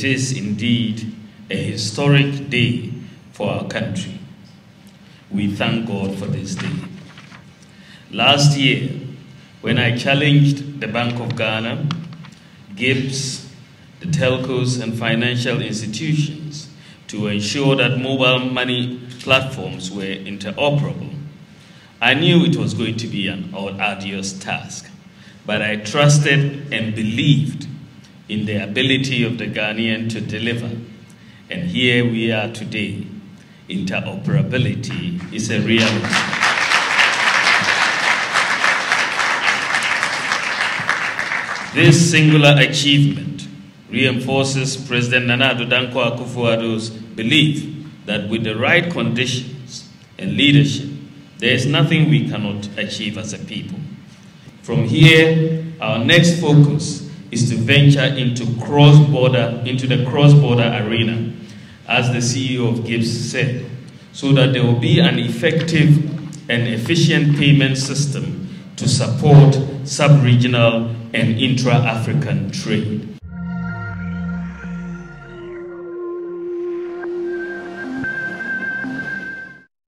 is indeed a historic day for our country. We thank God for this day. Last year, when I challenged the Bank of Ghana, GIBS, the telcos and financial institutions to ensure that mobile money platforms were interoperable, I knew it was going to be an arduous task, but I trusted and believed in the ability of the Ghanaian to deliver. And here we are today. Interoperability is a reality. This singular achievement reinforces President Nana Addo Dankwa Akufo-Addo's belief that with the right conditions and leadership, there is nothing we cannot achieve as a people. From here, our next focus is to venture into the cross-border arena, as the CEO of GIBS said, so that there will be an effective and efficient payment system to support sub-regional and intra-African trade.